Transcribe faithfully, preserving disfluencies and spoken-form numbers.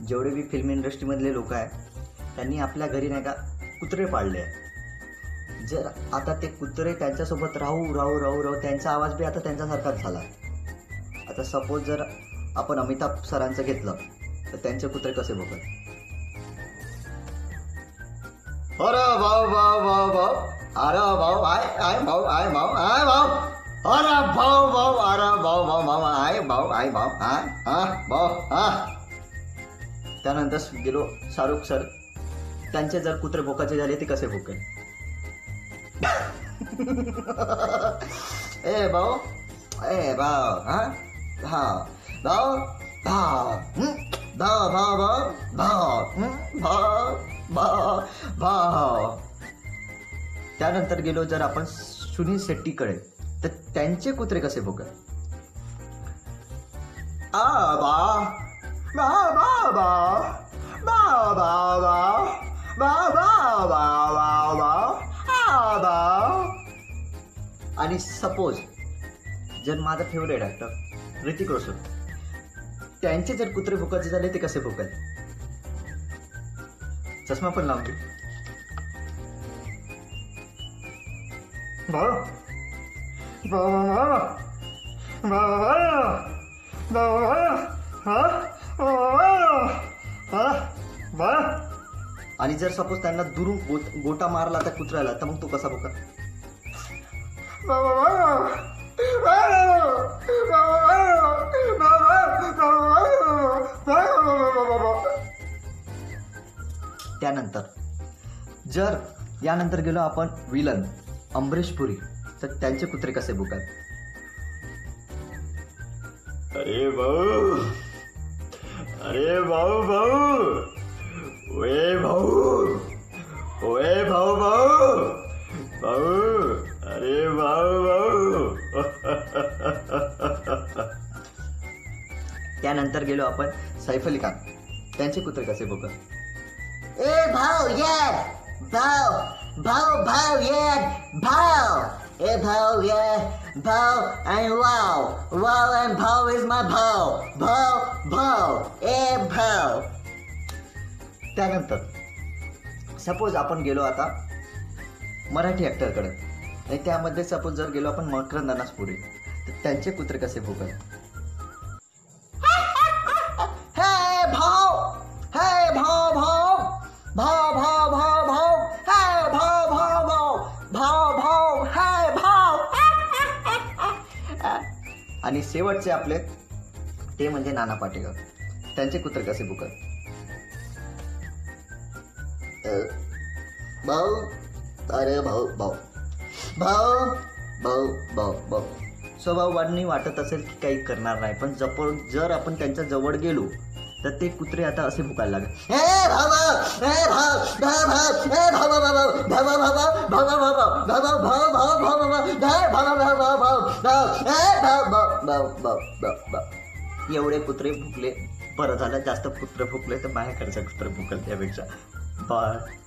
जेवढे बी फिल्म इंडस्ट्रीमधले लोक आहे त्यांनी आपल्या घरी नाही का कुत्रे पाळले आहे. जर आता ते कुत्रे त्यांच्यासोबत राहू राहू राहू राहू त्यांचा आवाज बी आता त्यांच्यासारखाच झाला. आता सपोज जर आपण अमिताभ सरांचं घेतलं तर त्यांचे कुत्रे कसे बघत. अरे भाऊ भाऊ भाऊ भाऊ अरे भाऊ आय आय भाऊ आय भाऊ आय भाऊ अरे भाऊ भाऊ अरे भाऊ भाऊ भाऊ आय भाऊ आय भाऊ आय हा भाऊ हा. त्यानंतर गेलो शाहरुख सर, त्यांचे जर कुत्रे भोकाचे झाले ते कसे भोकेल. ए भाऊ ए भाऊ हा भाऊ भाऊ भाऊ भाऊ भाऊ भाऊ भाऊ भाऊ भाऊ. त्यानंतर गेलो जर आपण सुनील शेट्टीकडे तर त्यांचे कुत्रे कसे भोकेल. आ बा बा बा बा बा बा बा बा बा बा बा. आणि सपोज जर माझा फेवरेट ऍक्टर ऋतिक रोशन, त्यांचे जर कुत्रे भोकाचे झाले ते कसे भोकेल. चष्मा पण लावून घे. आणि जर सपोज त्यांना दुरून गोटा मारला त्या कुत्र्याला तर मग तो कसा भोका. त्यानंतर जर यानंतर गेलो आपण विलन अमरीश पुरी तर त्यांचे कुत्रे कसे भोकाल. अरे भाऊ अरे भाऊ भाऊ वे भाऊ वे भाऊ भाऊ भाऊ अरे भाऊ भाऊ. त्यानंतर गेलो आपण सैफ अली खान, त्यांचे कुत्रे कसे भोकाल. ए भाऊ यार भाऊ भाऊ भाऊ यार भाऊ ए भाऊ यार भाऊ and wow wow and भाऊ is my भाऊ भाऊ भाऊ ए भाऊ. त्यानंतर सपोज आपण गेलो आता मराठी ऍक्टरकडे आणि त्यामध्ये सपोज जर गेलो आपण मकरंद अनासपुरे तर त्यांचे कुत्रे कसे भोकाल. हे भाऊ हे भाऊ भाऊ भाऊ भाऊ भाऊ भाऊ हे भाऊ भाऊ भाऊ भाऊ भाऊ हे भाऊ. आणि शेवटचे आपले ते म्हणजे नाना पाटेकर, त्यांचे कुत्रे कसे भोकाल. भाऊ अरे भाऊ भाऊ भाऊ भाऊ भाऊ भाऊ. स्वभावांनी वाटत असेल की काही करणार नाही, पण जप जर आपण त्यांच्या जवळ गेलो तर ते कुत्रे आता असे भुकायला लागले. हे भाऊ हे भाऊ भाऊ भाऊ हे भाऊ भाऊ भाऊ भाऊ भाऊ भाऊ भाऊ भाऊ भाऊ भाऊ भाऊ भाऊ भाऊ हे भाऊ भाऊ भाऊ भाऊ भाऊ हे भाऊ भाऊ भाऊ भाऊ भाऊ भाऊ. एवढे कुत्रे भुकले, बरं झालं जास्त कुत्रे भुकले तर माझ्याकडचे कुत्रे भुकल त्यापेक्षा. बाय.